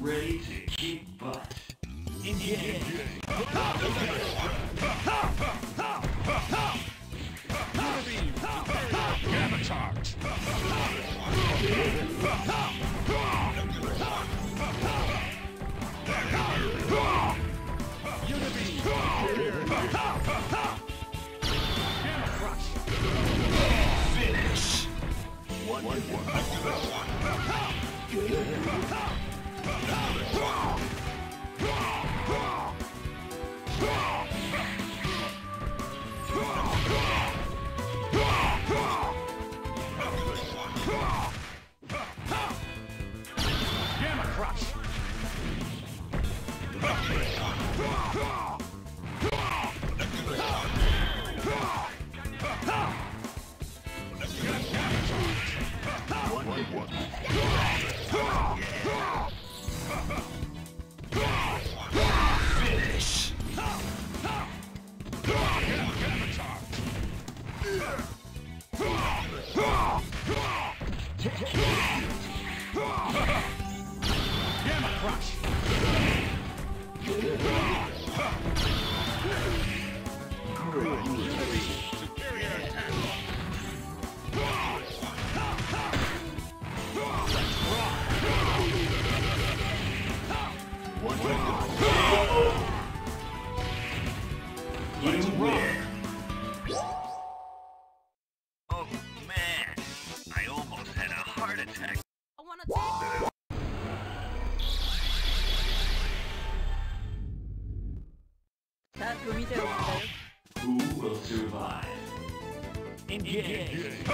ready to kick butt. Engage. Gamma charge. Unibeam. Gamma crush. Finish. One. Gamma crush. Finish. Gamma charge. Gamma crush. Superior attack. You win. Oh man, I almost had a heart attack. I wanna take. Who will survive? Engage.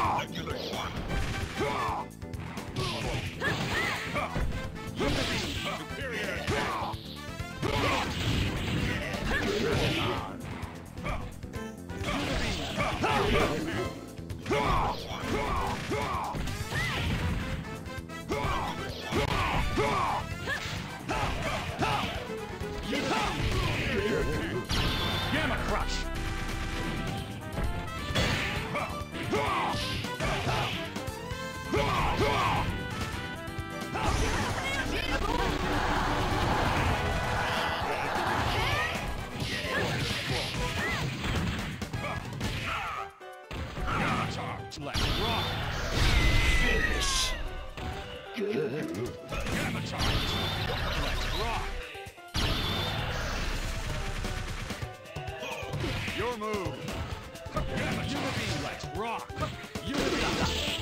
Unibeam. Superior attack. Gamma crush. Gamma charge. Let's rock. Finish. Gamma charge. Let's rock. Your move. Gamma Unibeam. Let's rock. Unibeam.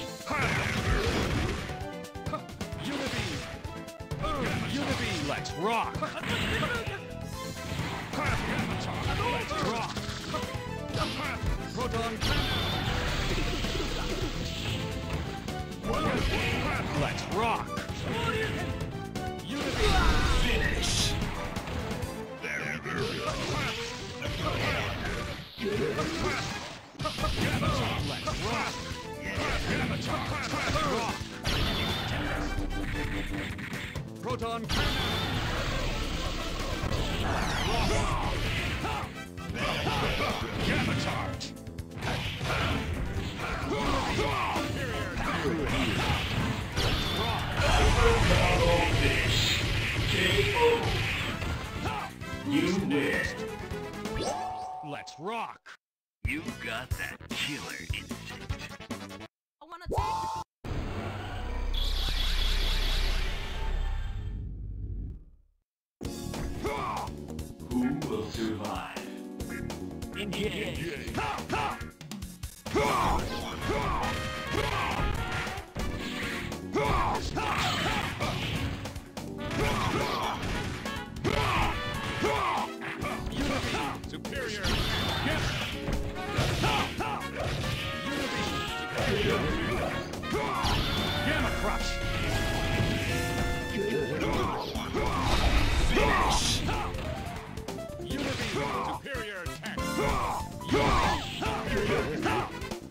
Unibeam. Unibeam. Let's rock. Gamma charge. Let's rock. Proton cannon. Let's rock. Unibeam. Finish. Gamma charge. Let's rock. Gamma charge. Let's rock. Proton cannon. Gamma charge. Finish. KO. You win. Let's rock. You got that killer instinct. I wanna take. Who will survive? Engage. Unibeam. Superior. Yes. Unibeam. Superior. Gamma crush. Finish. Unibeam. Superior attack. Unibeam. Superior attack.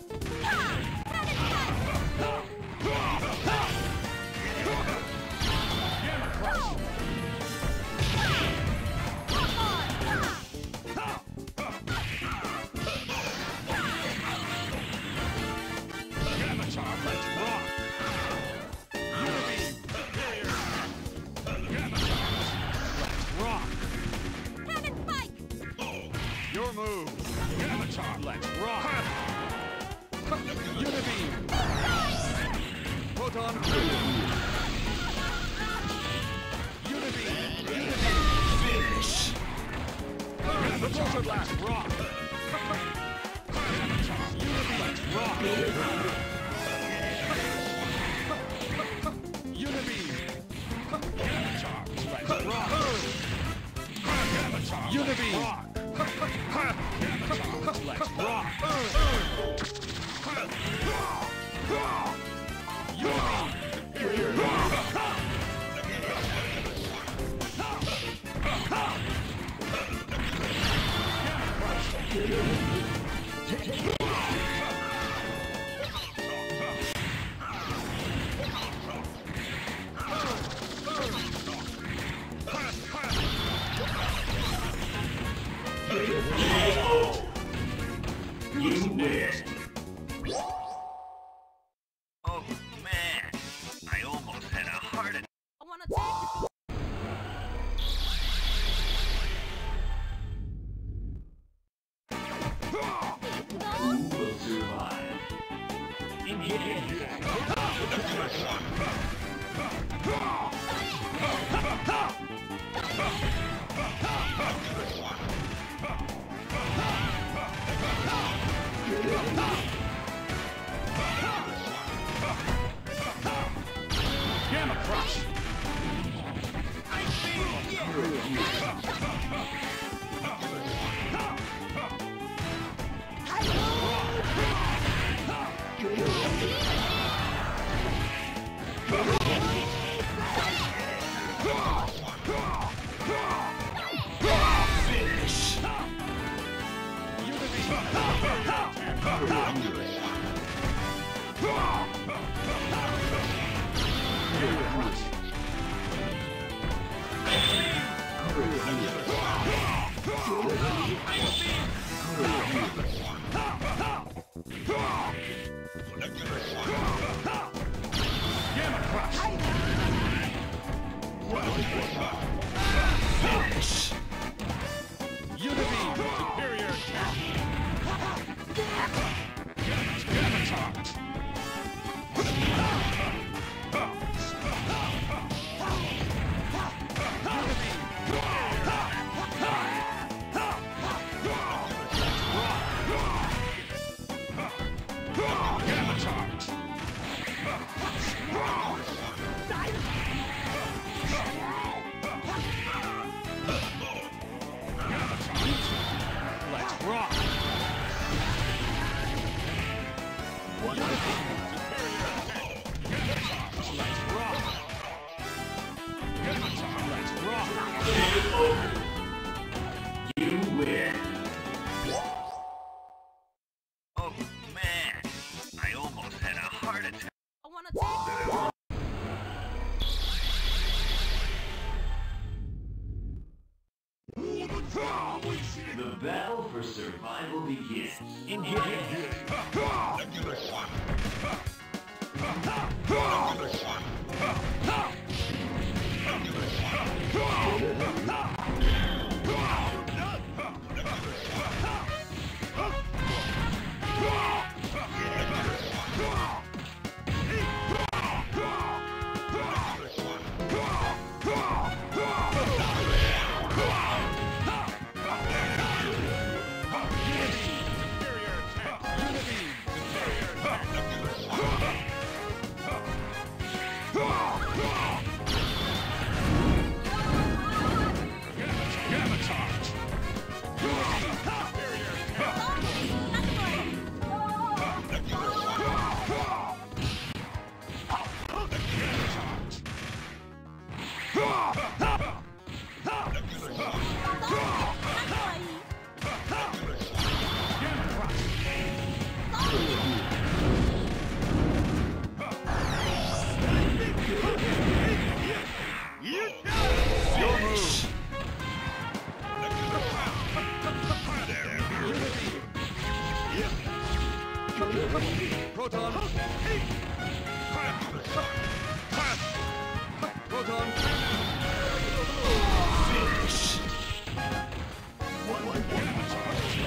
Gamma crush. Gamma charge. Let's rock. Unibeam. Superior. Your move. Avatar. Let's rock. Unibeam. Proton. Unibeam. Finish. Repulsor blast. Rock. Unibeam. Let's rock. Unibeam. Avatar. Let's rock. Avatar. Unibeam. Rock. Let's rock. You win. Oh man, I almost had a heart attack. I wanna take. Who will survive? Gamma Crush. Finish. Gamma Crush. Finish. Unibeam. Superior attack. Gamma Charge. Gamma Charge. Let's rock. Let's rock. Let's rock. You win. Oh man, I almost had a heart attack. I wanna take. The battle for survival begins. Gamma Charge. Proton. Proton. Finish. Gamma Charge.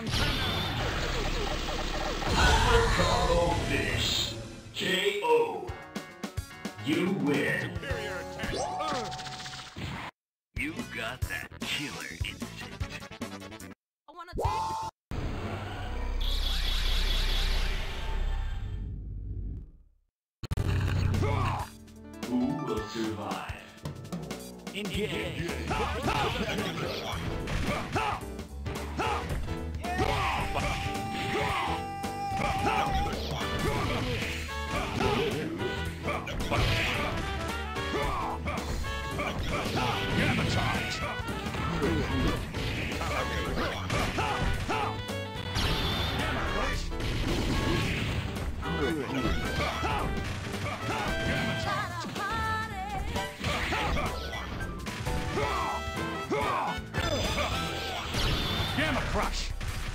on. Combo finish. KO. You win. Superior attack. You got that killer instinct. I wanna take. Who will survive? Engage. Gamma charge. Gamma crush.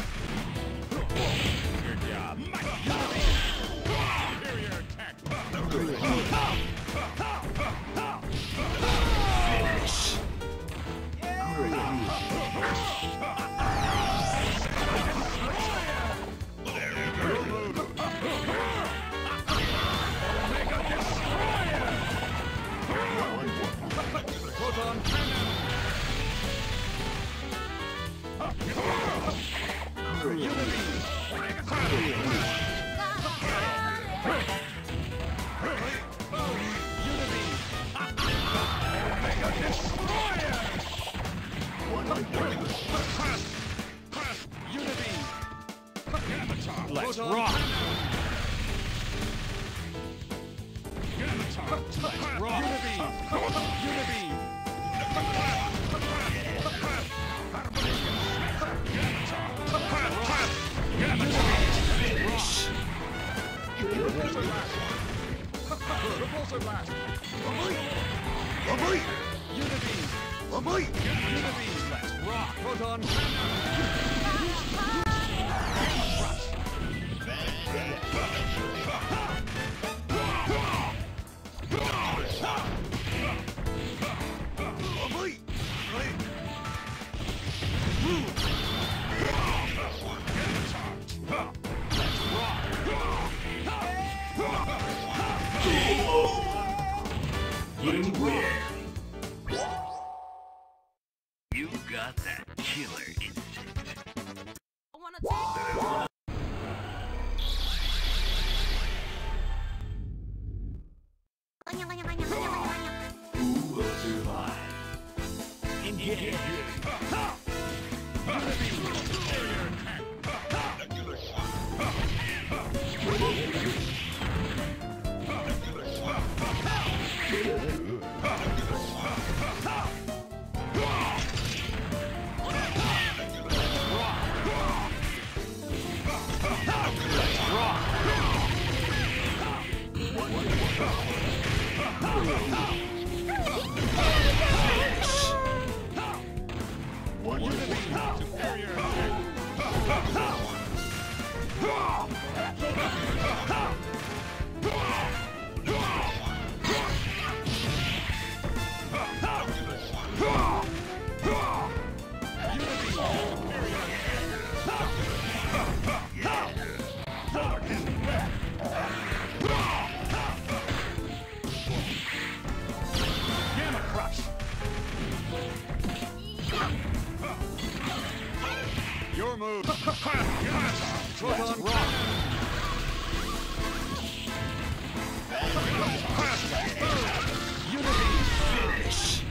Good job. Superior attack. Proton cannon. Let's rock! Let's rock! Repulsor blast! Unibeam! Let's rock! Proton! You win. You got that killer instinct. I wanna take. Who will survive? Engage. Gamma crush! Your move! Proton rock! Finish.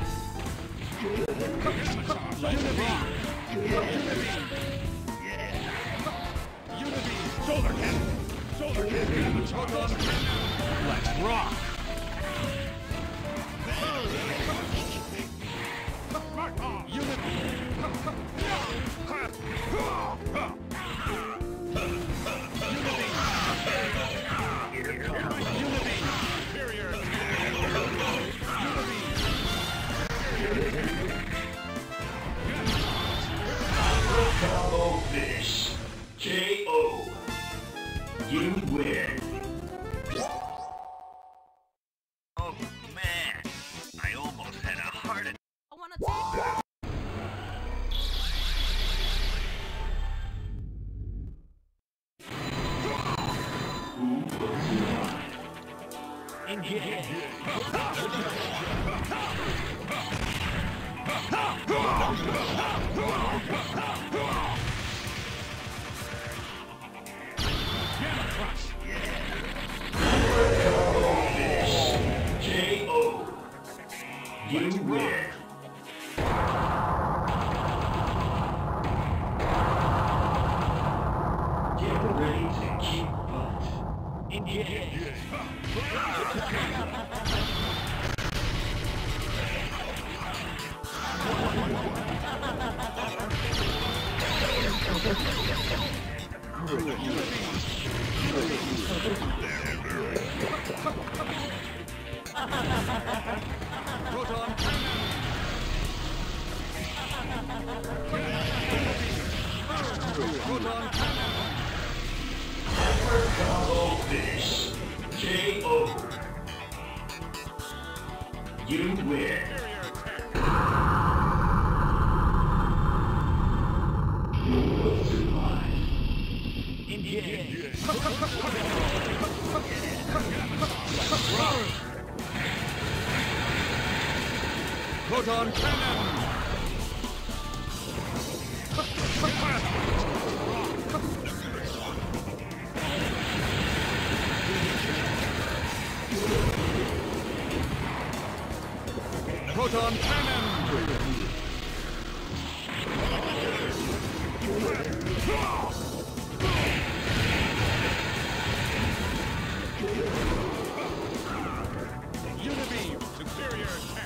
Shoulder cannon! Shoulder cannon! Proton cannon! Let's rock! Combo finish. KO. You win. Gamma Crush. KO. You win. Get ready to kick butt. Engage. Proton Cannon. Proton Cannon. Combo finish. KO. You win. You will survive. Engage. Proton Cannon. Proton Cannon. Unibeam, superior